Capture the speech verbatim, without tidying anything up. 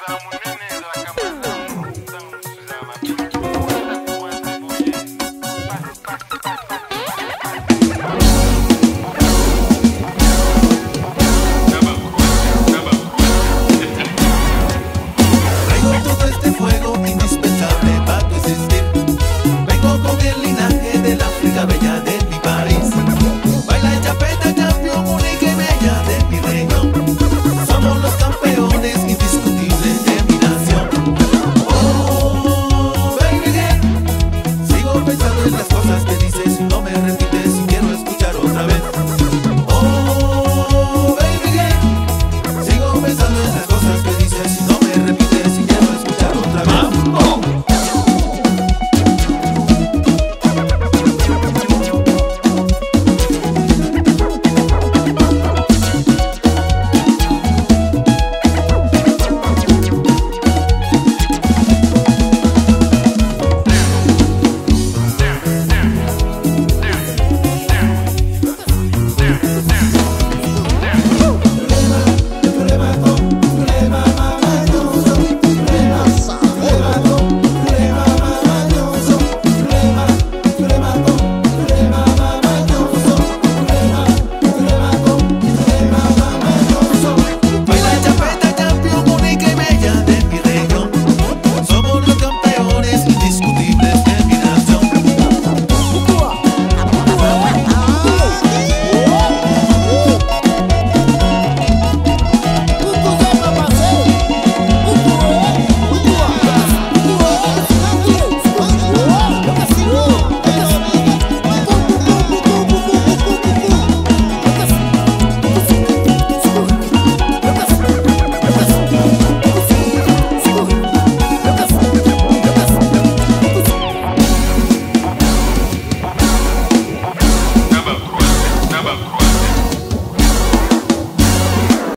Las cosas que dices y no me repites y quiero escuchar otra vez. Oh, baby, sigo pensando en las cosas que dices y no